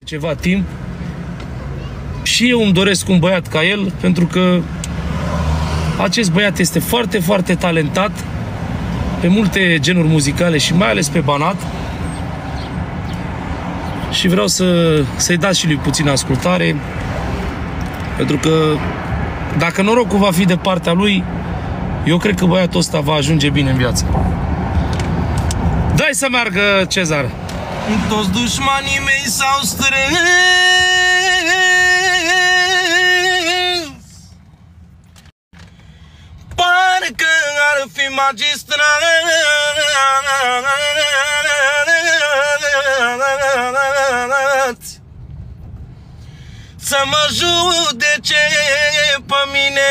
ceva timp și eu îmi doresc un băiat ca el, pentru că acest băiat este foarte, foarte talentat pe multe genuri muzicale și mai ales pe Banat. Și vreau să-i dați și lui puțină ascultare, pentru că dacă norocul va fi de partea lui, eu cred că băiatul ăsta va ajunge bine în viață. Dai să meargă, Cezar! Toți dușmanii mei s-au strâns, parcă ar fi magistrat să mă judece pe mine.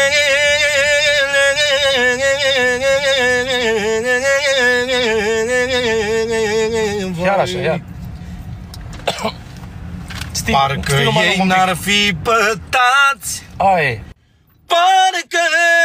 Chiar așa, ia. Parcă ei n-ar fi pătați, Aie. parcă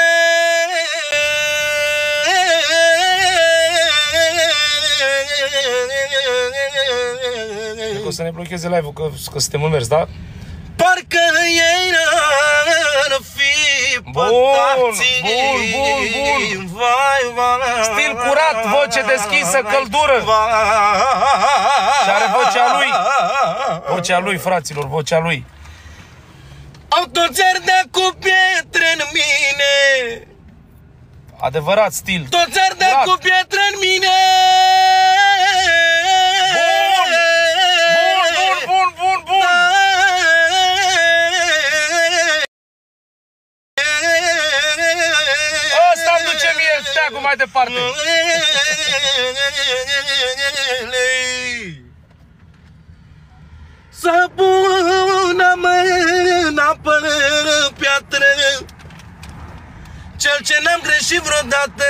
O să ne blocheze live-ul, că suntem în mers, da? parcă ei n-ar fi pătați. Bun. Stil curat, voce deschisă, căldură. Și are vocea lui. Vocea lui, fraților, vocea lui. Au toți ardea cu pietre în mine, Adevărat stil. toți ardea cu pietre în mine. Bun. Ăsta îmi duce mie steagul mai departe. Să pună mâna pe piatră, cel ce n-am greșit vreodată.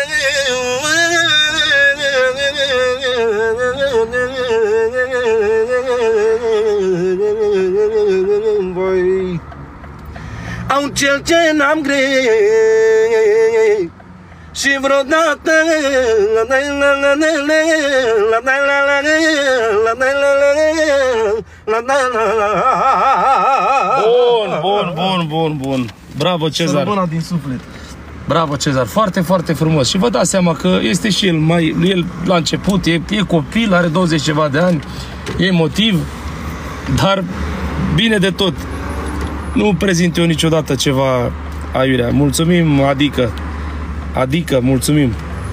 Voi au cel ce n-am greșit și vreodată. Bun. Bravo, Cezar. Sărbuna din suflet. Bravo, Cezar. Foarte, foarte frumos. Și vă dați seama că este și el la început, e copil, are 20 ceva de ani, e emotiv, dar bine de tot. Nu prezint eu niciodată ceva aiurea. Mulțumim, adică mulțumim.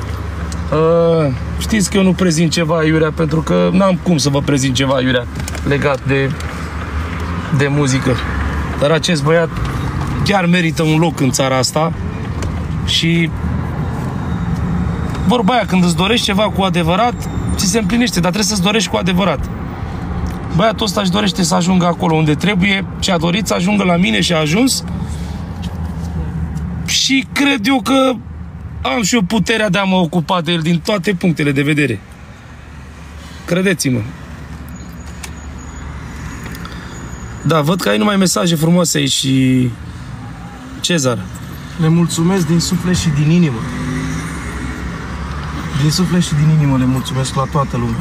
Știți că eu nu prezint ceva aiurea, pentru că n-am cum să vă prezint ceva aiurea legat de muzică. Dar acest băiat chiar merită un loc în țara asta. Și vorba aia, când îți dorești ceva cu adevărat, ți se împlinește, dar trebuie să-ți dorești cu adevărat. Băiatul ăsta își dorește să ajungă acolo unde trebuie și a dorit să ajungă la mine și a ajuns. Și cred eu că am și eu puterea de a mă ocupa de el din toate punctele de vedere. Credeți-mă. Da, văd că ai numai mesaje frumoase aici și... Cezar. Le mulțumesc din suflet și din inimă. Din suflet și din inimă le mulțumesc la toată lumea.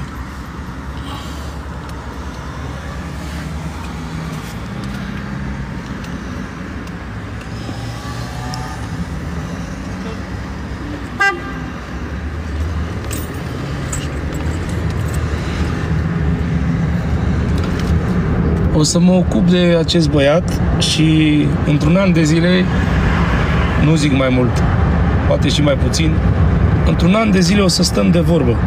O să mă ocup de acest băiat și într-un an de zile, nu zic mai mult, poate și mai puțin, într-un an de zile o să stăm de vorbă.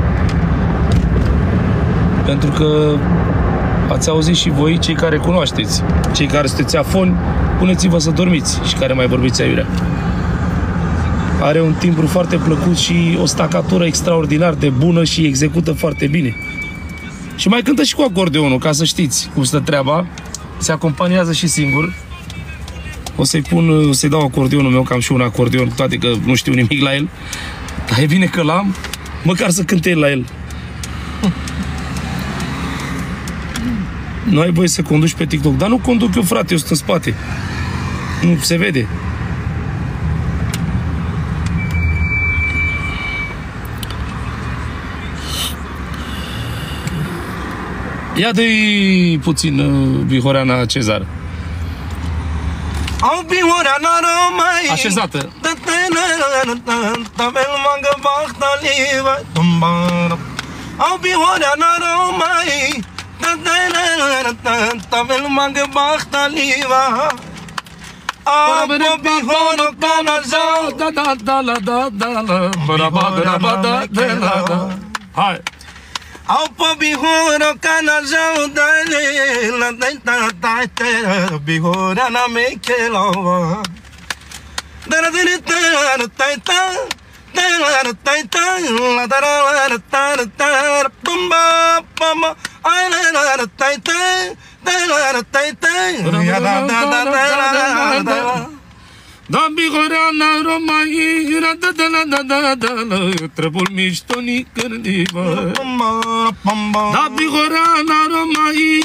Pentru că ați auzit și voi, cei care cunoașteți, cei care sunteți afoni, puneți-vă să dormiți și care mai vorbiți aiurea. Are un timbru foarte plăcut și o stacatură extraordinar de bună și execută foarte bine. Și mai cântă și cu acordeonul, ca să știți cum stă treaba. Se acompaniază și singur. O să-i dau acordeonul meu, că am și un acordeon, toate că nu știu nimic la el. Dar e bine că l-am, măcar să cânte el la el. Nu ai voie să conduci pe TikTok. Dar nu conduc eu, frate, eu sunt în spate. Nu se vede. Ia dă-i puțin Bihoreana Cezar. Au Bihoreana Romai. Așezată. Au Bihoreana Romai. Tavel mangă bahtaliva. Au Bihoro Canazau. Hai. Au Bihoro Canazau. Bihoreana Mechelova. Da Bihoreana Romai, trebul miștoni cârdiva. Da Bihoreana Romai,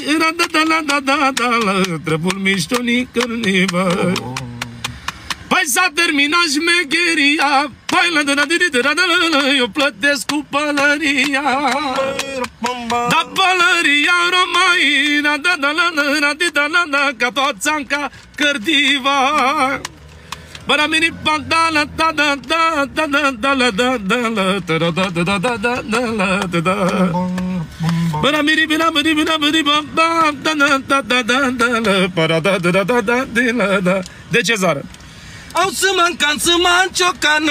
trebul miștoni cârdiva. Păi s-a terminat șmecheria, eu plătesc cu pălăria. Da pălăria Romai, ca toața-nca cărdiva. Baramini pandala da da da da da da da da da da da da da da da da. Baramini bina bina bina bina ba da da da da da para da da da da da da. De Cezar. Au să mâncan, să manciocană.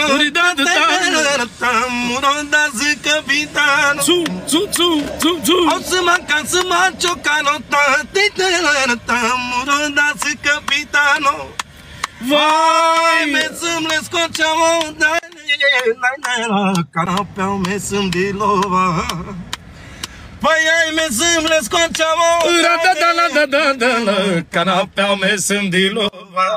Muronda zi capitană. Au să mâncan, să manciocană. Muronda zi capitană. Vai, mesăm le scoceamo. Canapeau mesăm de lova. Vai, ai mesăm le scoceamo. Canapeau mesăm de lova.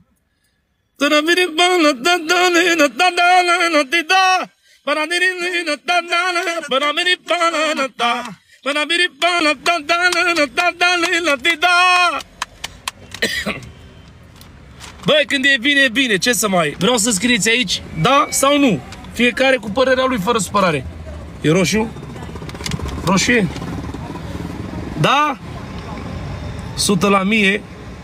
Băi, când e bine, e bine, ce să mai... Vreau să scrieți aici, da sau nu. Fiecare cu părerea lui, fără supărare. E roșu? Roșie? Da? 100 la 1000.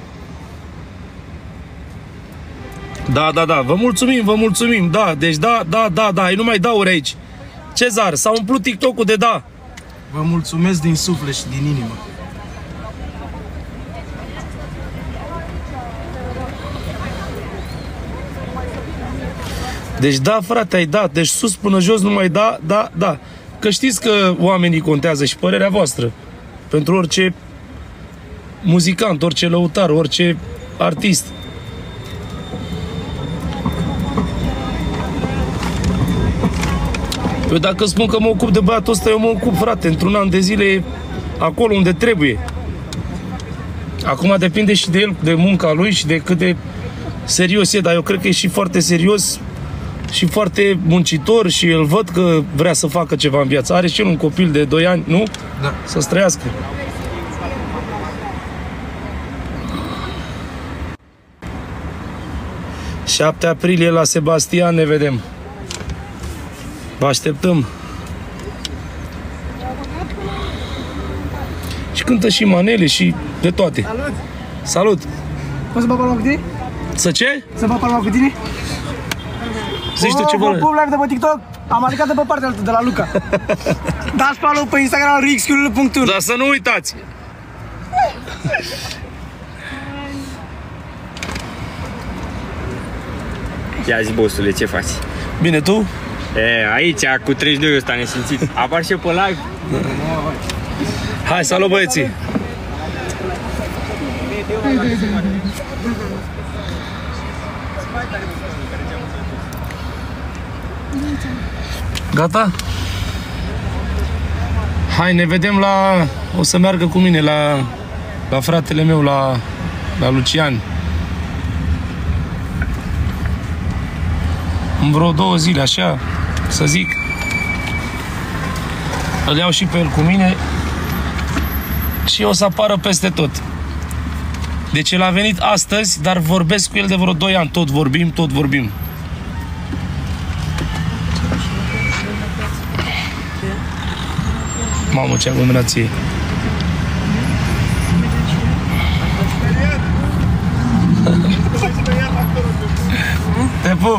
Da, da, da, vă mulțumim, da, deci da, nu mai dauri aici. Cezar, s-a umplut TikTok-ul de da. Vă mulțumesc din suflet și din inimă. Deci da, frate, ai dat, deci sus până jos numai da. Că știți că oamenii contează și părerea voastră. Pentru orice muzicant, orice lăutar, orice artist. Eu dacă spun că mă ocup de băiatul ăsta, eu mă ocup, frate, într-un an de zile acolo unde trebuie. Acum depinde și de el, de munca lui și de cât de serios e, dar eu cred că e și foarte serios și foarte muncitor și îl văd că vrea să facă ceva în viață. Are și el un copil de 2 ani, nu? Da. Să-ți trăiască. – 7 aprilie la Sebastian ne vedem. Vă așteptăm. Și cântă și manele și de toate. Salut! Salut! Poți să fac palma cu tine? Să ce? Să fac palma cu tine? Zici tu ce vă... Pub live de pe TikTok, am aplicat de pe partea altă, de la Luca. Dați follow pe Instagram rxq.ul. Dar să nu uitați! Ia zi, bossule, ce faci? Bine, tu? Aici, cu 32 ăsta nesimțit. Apar și eu pe live. Hai, salut băieții! Gata? Hai, ne vedem la... O să meargă cu mine la fratele meu, la Lucian. În vreo 2 zile, așa, să zic. Îl iau și pe el cu mine și o să apară peste tot. Deci el a venit astăzi, dar vorbesc cu el de vreo 2 ani. Tot vorbim. Mamă, ce aglomerație. pup!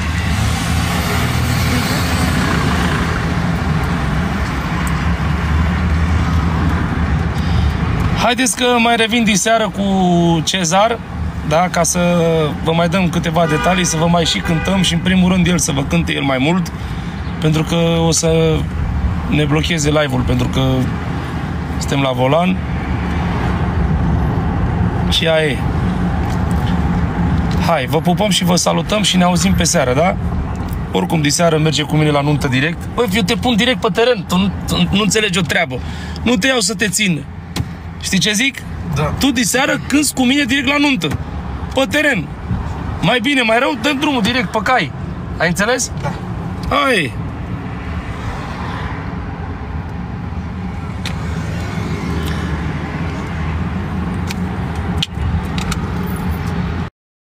Haideți că mai revin diseară cu Cezar, da, ca să vă mai dăm câteva detalii, să vă mai și cântăm și în primul rând el să vă cânte el mai mult, pentru că o să ne blocheze live-ul, pentru că suntem la volan și aia e. Hai, vă pupăm și vă salutăm și ne auzim pe seară, da? Oricum, diseară merge cu mine la nuntă direct. Băi, eu te pun direct pe teren, tu nu înțelegi o treabă. Nu te iau să te țin. Știi ce zic? Da. Tu diseară cânti cu mine direct la nuntă. Pe teren. Mai bine, mai rău, dăm drumul direct pe cai. Ai înțeles? Da. Hai.